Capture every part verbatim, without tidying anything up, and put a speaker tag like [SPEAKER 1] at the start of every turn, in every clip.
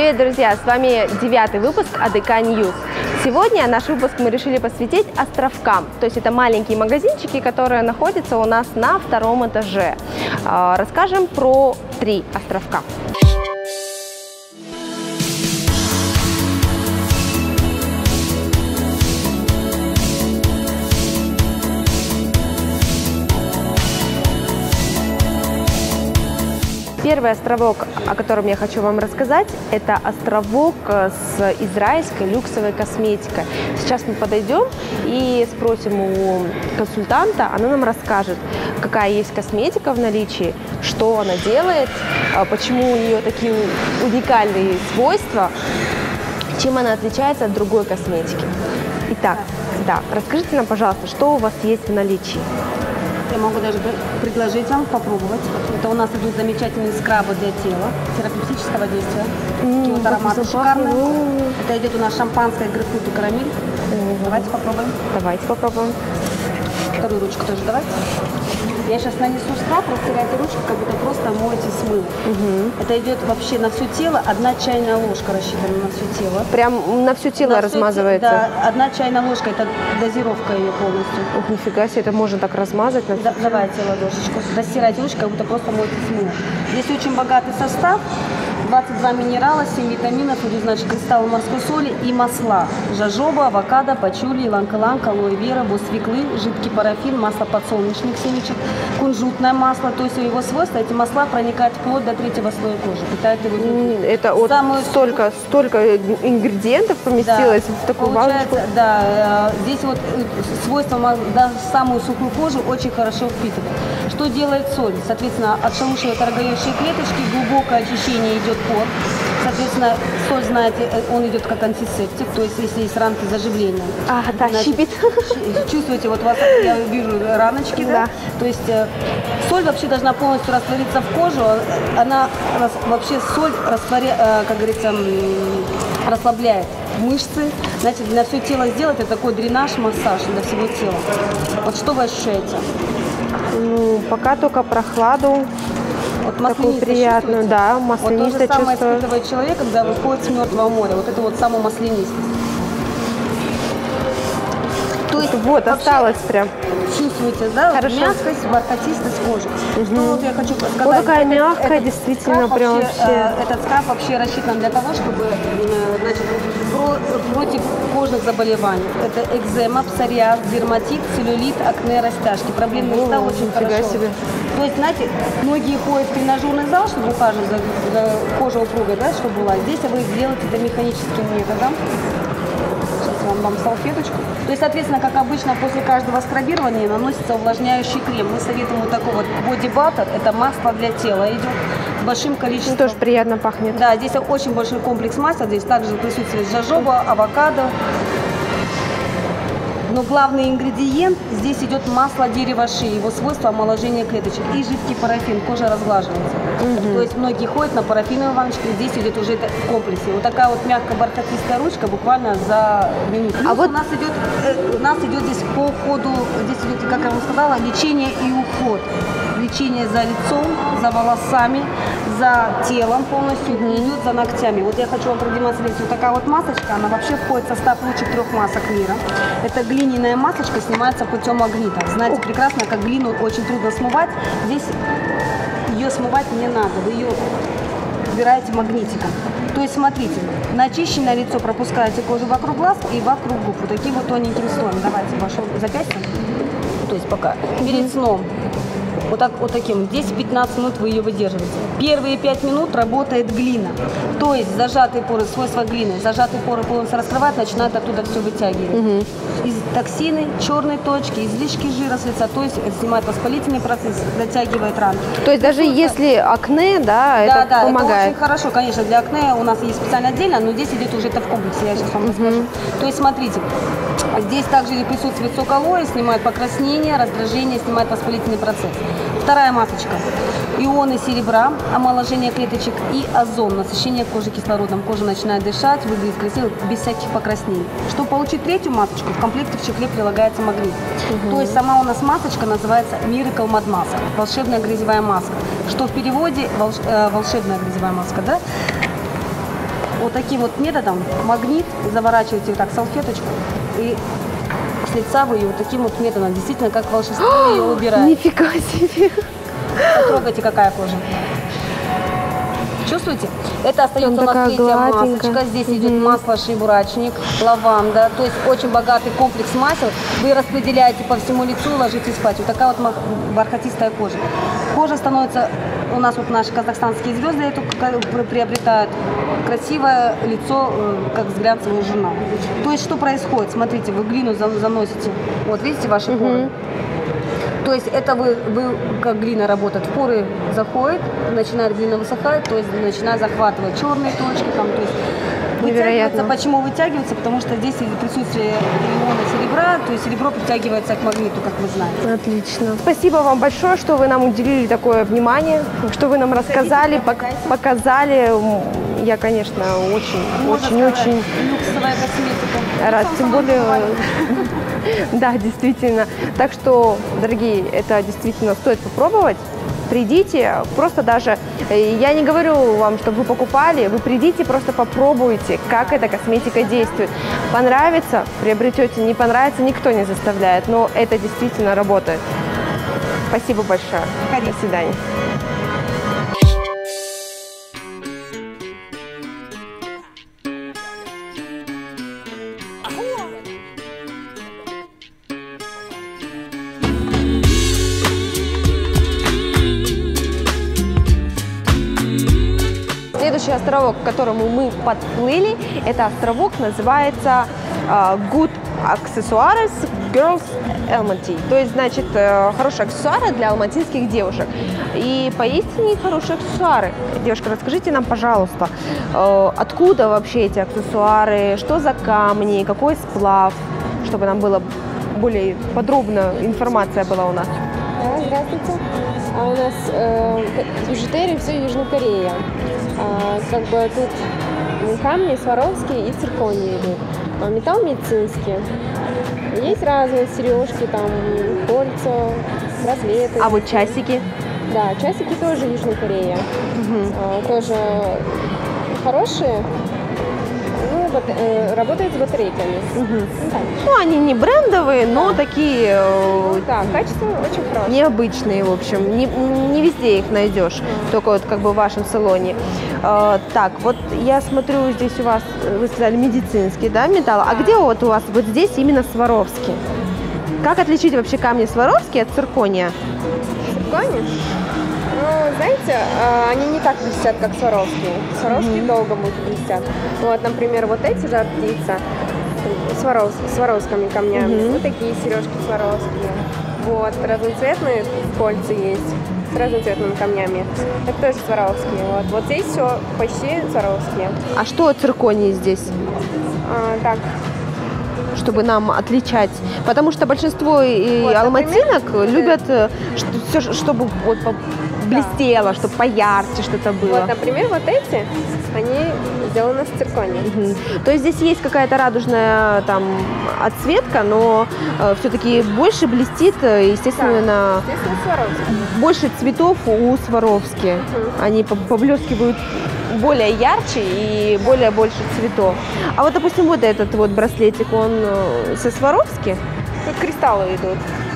[SPEAKER 1] Привет, друзья! С вами девятый выпуск АДК Ньюс. Сегодня наш выпуск мы решили посвятить островкам. То есть это маленькие магазинчики, которые находятся у нас на втором этаже. Расскажем про три островка. Первый островок, о котором я хочу вам рассказать, это островок с израильской люксовой косметикой. Сейчас мы подойдем и спросим у консультанта, она нам расскажет, какая есть косметика в наличии, что она делает, почему у нее такие уникальные свойства, чем она отличается от другой косметики. Итак, да, расскажите нам, пожалуйста, что у вас есть в наличии?
[SPEAKER 2] Я могу даже предложить вам попробовать. Это у нас идут замечательные скрабы для тела, терапевтического действия.
[SPEAKER 1] Mm,
[SPEAKER 2] Такие вот ароматы шикарные. Mm. Это идет у нас шампанское, грейпфрут и карамель. Mm-hmm. Давайте попробуем.
[SPEAKER 1] Давайте попробуем.
[SPEAKER 2] Вторую ручку тоже давайте. Я сейчас нанесу скраб, растирайте ручку, как будто просто моете с мылом. Угу. Это идет вообще на все тело, одна чайная ложка рассчитана на все тело.
[SPEAKER 1] Прям на все тело
[SPEAKER 2] на
[SPEAKER 1] размазывается?
[SPEAKER 2] Все, да, одна чайная ложка, это дозировка ее полностью.
[SPEAKER 1] Ух, нифига себе, это можно так размазать на все
[SPEAKER 2] да, Давайте ладошечку, растирайте ручку, как будто просто моете с мылом. Здесь очень богатый состав. двадцать два минерала, семь витаминов, значит, кристаллы морской соли и масла. Жожоба, авокадо, пачули, иланг-иланг, алоэ вера, свеклы, жидкий парафин, масло подсолнечных семечек, кунжутное масло. То есть его свойства, эти масла проникают вплоть до третьего слоя кожи. Питают его изнутри.
[SPEAKER 1] Это вот
[SPEAKER 2] Самую...
[SPEAKER 1] столько, столько ингредиентов поместилось да, в такую баночку.
[SPEAKER 2] Да, здесь вот свойства да, самую сухую кожу очень хорошо впитывает. Что делает соль? Соответственно, отшелушивает роговевшие клеточки, глубокое очищение идет пор. Соответственно, соль, знаете, он идет как антисептик, то есть если есть ранки заживления.
[SPEAKER 1] А, да,
[SPEAKER 2] значит,
[SPEAKER 1] щипит.
[SPEAKER 2] Чувствуете, вот у вас, я вижу раночки, да? да? То есть соль вообще должна полностью раствориться в кожу, она вообще соль растворяет, как говорится, расслабляет мышцы, значит, на все тело сделать это такой дренаж, массаж для всего тела. Вот что вы ощущаете?
[SPEAKER 1] Ну, пока только прохладу.
[SPEAKER 2] Вот
[SPEAKER 1] такую приятную, да, маслянистое
[SPEAKER 2] вот то же самое
[SPEAKER 1] чувство.
[SPEAKER 2] Испытывает человек, когда выходит с Мертвого моря. Вот это вот самая маслянистость.
[SPEAKER 1] То есть вот вообще осталось прям.
[SPEAKER 2] Чувствуете, да? Хорошо. Мягкость, бархатистость кожи. Угу. Что вот я хочу сказать?
[SPEAKER 1] Вот такая
[SPEAKER 2] этот,
[SPEAKER 1] мягкая,
[SPEAKER 2] этот
[SPEAKER 1] действительно, прям
[SPEAKER 2] вообще.
[SPEAKER 1] вообще.
[SPEAKER 2] Э, этот скраб вообще рассчитан для того, чтобы, значит, про, против кожных заболеваний. Это экзема, псориаз, дерматит, целлюлит, акне, растяжки. Проблемные места очень хорошо. Себе. То есть, знаете, многие ходят в тренажерный зал, чтобы ухаживать за, за кожей упругой, да, чтобы была. Здесь вы делаете это механическим методом. Сейчас я вам дам салфеточку. То есть, соответственно, как обычно, после каждого скрабирования наносится увлажняющий крем. Мы советуем вот такой вот боди-баттер. Это масло для тела идет с большим количеством.
[SPEAKER 1] Ну, тоже приятно пахнет.
[SPEAKER 2] Да, здесь очень большой комплекс масел. Здесь также присутствует жожоба, авокадо. Но главный ингредиент здесь идет масло дерева ши, его свойство омоложения клеточек и жидкий парафин, кожа разглаживается. Угу. То есть многие ходят на парафиновой ванночке, здесь идет уже это в комплексе. Вот такая вот мягкая бархатистая ручка буквально за минуту. А вот у нас идет, э, у нас идет здесь по ходу, здесь идет, как я вам сказала, лечение и уход. Лечение за лицом, за волосами, за телом полностью, mm-hmm. идет за ногтями. Вот я хочу вам продемонстрировать. Вот такая вот масочка, она вообще входит в состав лучших трех масок мира. Это глиняная масочка, снимается путем магнита. Знаете oh. прекрасно, как глину очень трудно смывать. Здесь ее смывать не надо, вы ее убираете магнитиком. То есть, смотрите, на очищенное лицо пропускаете кожу вокруг глаз и вокруг губ. Вот таким вот тоненьким слоем. Давайте ваше запястье. То есть пока. Перед сном. Вот, так, вот таким. десять пятнадцать минут вы ее выдерживаете. Первые пять минут работает глина. То есть зажатые поры, свойства глины, зажатые поры полностью раскрывают, начинают оттуда все вытягивать. Угу. Из токсины, черные точки, излишки жира с лица, то есть снимает воспалительный процесс, затягивает раны.
[SPEAKER 1] То есть даже если акне, да,
[SPEAKER 2] да
[SPEAKER 1] это
[SPEAKER 2] да,
[SPEAKER 1] помогает?
[SPEAKER 2] Это очень хорошо, конечно, для акне у нас есть специально отдельно, но здесь идет уже это в комплексе, я сейчас вам угу. расскажу. То есть смотрите, здесь также присутствует сок алоэ, снимает покраснение, раздражение, снимает воспалительный процесс. Вторая масочка. Ионы серебра, омоложение клеточек и озон, насыщение кожи кислородом. Кожа начинает дышать, выглядит красиво, без всяких покраснений. Чтобы получить третью масочку, в комплекте в чехле прилагается магнит. Угу. То есть сама у нас масочка называется Miracle Mud Mask, волшебная грязевая маска. Что в переводе волш, э, волшебная грязевая маска, да? вот таким вот методом магнит, заворачиваете вот так салфеточку и с лица вы ее вот таким вот методом, действительно как волшебство ее убираете.
[SPEAKER 1] Нифига себе!
[SPEAKER 2] Потрогайте, какая кожа. Чувствуете? Это остается
[SPEAKER 1] Там
[SPEAKER 2] у нас третья
[SPEAKER 1] гладенькая.
[SPEAKER 2] масочка. Здесь
[SPEAKER 1] Угу.
[SPEAKER 2] идет масло шиебурачник, лаванда. То есть очень богатый комплекс масел. Вы распределяете по всему лицу, ложитесь спать. Вот такая вот бархатистая кожа. Кожа становится, у нас вот наши казахстанские звезды эту приобретают красивое лицо, как с глянцевого журнала. То есть что происходит? Смотрите, вы глину заносите. Вот видите ваши
[SPEAKER 1] Угу.
[SPEAKER 2] поры? То есть это вы, вы как глина работает, в поры заходит, начинает глина высыхать, то есть начинает захватывать черные точки, там, то есть вытягивается. Почему вытягивается? Потому что здесь присутствие иона серебра, то есть серебро притягивается к магниту, как вы знаете.
[SPEAKER 1] Отлично. Спасибо вам большое, что вы нам уделили такое внимание, что вы нам рассказали, пок показали. Я, конечно, очень, очень, очень
[SPEAKER 2] люксовая косметика.
[SPEAKER 1] рад, тем более. Да, действительно. Так что, дорогие, это действительно стоит попробовать. Придите, просто даже, я не говорю вам, чтобы вы покупали, вы придите, просто попробуйте, как эта косметика действует. Понравится, приобретете, не понравится, никто не заставляет, но это действительно работает. Спасибо большое. До свидания. Следующий островок, к которому мы подплыли, это островок называется uh, Good Accessories Girls Almaty. То есть, значит, uh, хорошие аксессуары для алматинских девушек. И поистине хорошие аксессуары. Девушка, расскажите нам, пожалуйста, uh, откуда вообще эти аксессуары, что за камни, какой сплав, чтобы нам было более подробно информация была у нас.
[SPEAKER 3] Да, здравствуйте. А у нас э, бижутерия все Южная Корея. А, как бы тут камни сваровские и циркония идут. А металл медицинский. Есть разные сережки, там кольца, браслеты.
[SPEAKER 1] А вот часики?
[SPEAKER 3] Да, часики тоже Южная Корея.
[SPEAKER 1] Угу.
[SPEAKER 3] А, тоже хорошие. Ну, бат, э, работают с батарейками.
[SPEAKER 1] Угу.
[SPEAKER 3] Ну, так.
[SPEAKER 1] Ну, они не брендовые, но такие э,
[SPEAKER 3] Да, качество очень хорошее.
[SPEAKER 1] необычные, в общем. Не, не везде их найдешь, только вот как бы в вашем салоне. Э, так, вот я смотрю, здесь у вас, вы сказали, медицинский, да, металл. А где вот у вас вот здесь именно Сваровский? Как отличить вообще камни Сваровский от циркония?
[SPEAKER 3] Циркония? Ну, знаете, они не так блестят, как Сваровские. Сваровские mm-hmm. долго будут блестят. Вот, например, вот эти жар птица Сваров, с сваровскими камнями. Mm-hmm. Вот такие сережки сваровские. Вот, разноцветные кольца есть с разноцветными камнями. Это тоже сваровские. Вот, вот здесь все почти сваровские.
[SPEAKER 1] А что от цирконии здесь?
[SPEAKER 3] А, так.
[SPEAKER 1] Чтобы нам отличать, потому что большинство и вот, алматинок например, любят, что, все, чтобы вот блестело, да. чтобы поярче что-то было.
[SPEAKER 3] Вот, например, вот эти, они сделаны с цирконией.
[SPEAKER 1] Угу. То есть здесь есть какая-то радужная там отсветка, но э, все-таки больше блестит, естественно,
[SPEAKER 3] да, естественно Сваровский.
[SPEAKER 1] Больше цветов у Сваровски. Угу. Они поблескивают более ярче и более больше цветов. А вот, допустим, вот этот вот браслетик, он со Сваровски?
[SPEAKER 3] Тут кристаллы идут.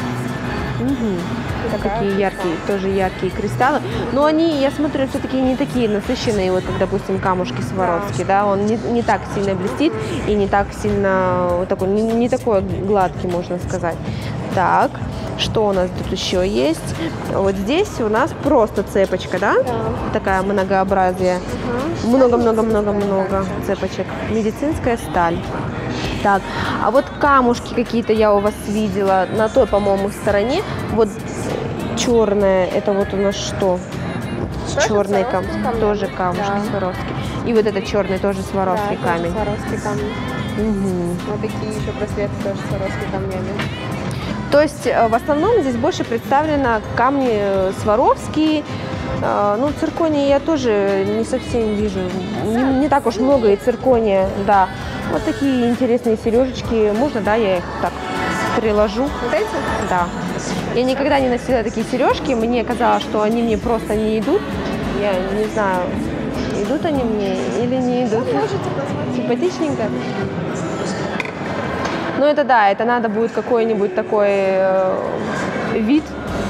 [SPEAKER 1] Угу. Такие яркие, тоже яркие кристаллы. Но они, я смотрю, все-таки не такие насыщенные, вот как, допустим, камушки Сваровски, да, он не, не так сильно блестит и не так сильно, вот такой, не, не такой гладкий, можно сказать. Так, что у нас тут еще есть? Вот здесь у нас просто цепочка, да?
[SPEAKER 3] Да.
[SPEAKER 1] Такая многообразие. Много-много-много-много цепочек. Медицинская сталь. Так, а вот камушки какие-то я у вас видела на той, по-моему, стороне. Вот черное, это вот у нас что? Черный камень. Тоже камушки да. Сваровский. И вот это черный тоже Сваровский да, камень.
[SPEAKER 3] Сваровский камень.
[SPEAKER 1] Угу.
[SPEAKER 3] Вот такие еще браслеты тоже Сваровскими камнями.
[SPEAKER 1] То есть в основном здесь больше представлено камни Сваровские. Ну, циркония я тоже не совсем вижу. Не, не так уж много и циркония, да. Вот такие интересные сережечки. Можно, да, я их так приложу.
[SPEAKER 3] Вот эти?
[SPEAKER 1] Да. Я никогда не носила такие сережки. Мне казалось, что они мне просто не идут. Я не знаю, идут они мне или не идут?
[SPEAKER 3] Можете посмотреть.
[SPEAKER 1] Симпатичненько. Ну это да, это надо будет какой-нибудь такой э, вид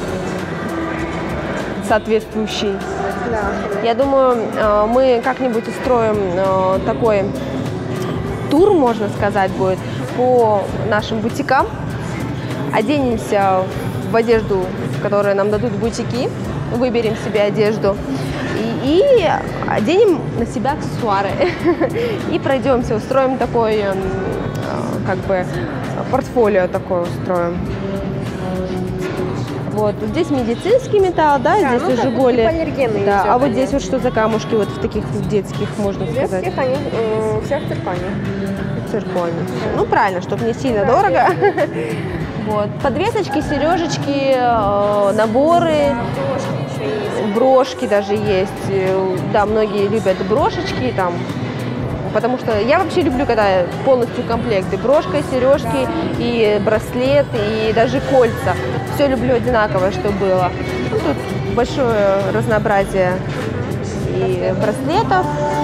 [SPEAKER 1] соответствующий.
[SPEAKER 3] Да.
[SPEAKER 1] Я думаю, э, мы как-нибудь устроим э, такой тур, можно сказать, будет по нашим бутикам. Оденемся в одежду, которую нам дадут бутики, выберем себе одежду и, и оденем на себя аксессуары. И пройдемся, устроим такой, э, как бы, портфолио такое устроим. Вот, здесь медицинский металл, да,
[SPEAKER 3] Да,
[SPEAKER 1] здесь
[SPEAKER 3] ну,
[SPEAKER 1] уже
[SPEAKER 3] так,
[SPEAKER 1] более...
[SPEAKER 3] гипоаллергенный
[SPEAKER 1] Да,
[SPEAKER 3] идет,
[SPEAKER 1] а вот
[SPEAKER 3] они.
[SPEAKER 1] здесь вот что за камушки вот в таких детских, можно сказать?
[SPEAKER 3] Детских они э, все в цирконе.
[SPEAKER 1] Цирконе. Ну, правильно, чтобы не сильно дорого. Вот. Подвесочки, сережечки, э, наборы,
[SPEAKER 3] Брошки еще есть.
[SPEAKER 1] брошки даже есть. Э, Да, многие любят брошечки там. Потому что я вообще люблю, когда полностью комплекты. Брошка, сережки, и браслет, и даже кольца. Все люблю одинаково, что было. Ну, тут большое разнообразие и браслетов.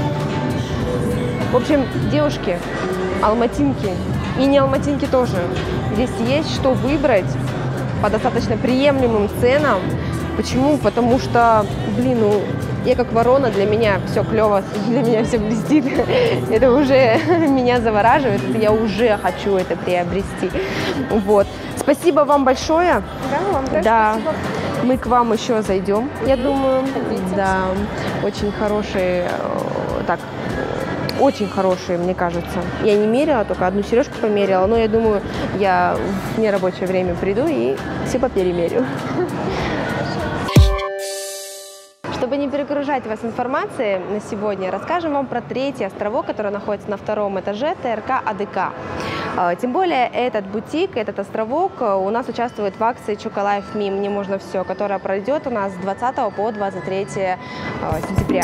[SPEAKER 1] В общем, девушки, алматинки и не алматинки тоже. Здесь есть что выбрать по достаточно приемлемым ценам. Почему? Потому что, блин, ну, я как ворона, для меня все клево, для меня все блестит. Это уже меня завораживает, я уже хочу это приобрести. Вот. Спасибо вам большое.
[SPEAKER 3] Да, вам тоже
[SPEAKER 1] Да.
[SPEAKER 3] спасибо.
[SPEAKER 1] Мы к вам еще зайдем, я думаю.
[SPEAKER 3] Хотите?
[SPEAKER 1] Да, очень хорошие, э, так, очень хорошие, мне кажется. Я не мерила, только одну сережку померила, но я думаю, я в нерабочее время приду и все поперемерю. Чтобы не перегружать вас информацией на сегодня, расскажем вам про третий островок, который находится на втором этаже ТРК АДК. Тем более этот бутик, этот островок у нас участвует в акции Чоколайф Ми «Мне можно все», которая пройдет у нас с двадцатого по двадцать третье сентября.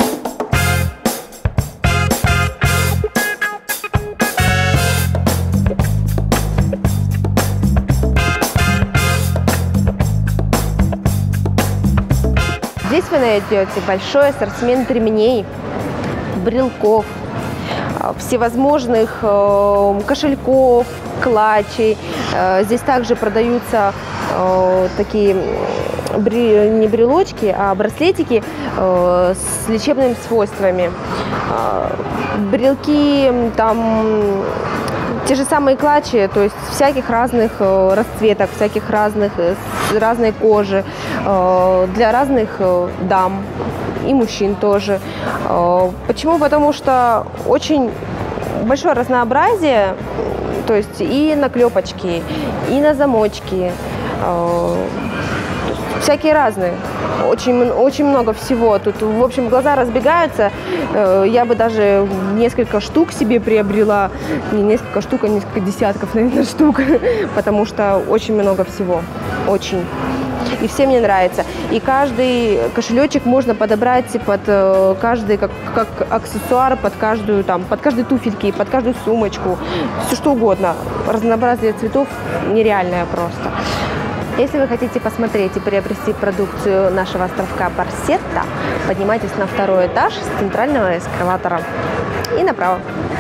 [SPEAKER 1] Здесь вы найдете большой ассортимент ремней, брелков, всевозможных э, кошельков, клатчей. Э, здесь также продаются э, такие бри, не брелочки, а браслетики э, с лечебными свойствами. Э, брелки, там те же самые клатчи, то есть всяких разных э, расцветок, всяких разных, э, разной кожи, э, для разных э, дам и мужчин тоже. Э, почему? Потому что очень большое разнообразие, то есть и на клепочки, и на замочки, э, всякие разные. Очень, очень много всего. Тут, в общем, глаза разбегаются. Я бы даже несколько штук себе приобрела. Не несколько штук, а несколько десятков, наверное, штук. Потому что очень много всего. Очень. И все мне нравится. И каждый кошелечек можно подобрать под каждый, как, как аксессуар, под каждую, там, под каждые туфельки, под каждую сумочку. Все что угодно. Разнообразие цветов нереальное просто. Если вы хотите посмотреть и приобрести продукцию нашего островка Барсетта, поднимайтесь на второй этаж с центрального эскалатора и направо.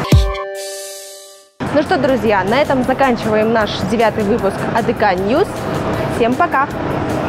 [SPEAKER 1] Ну что, друзья, на этом заканчиваем наш девятый выпуск АДК Ньюс. Всем пока!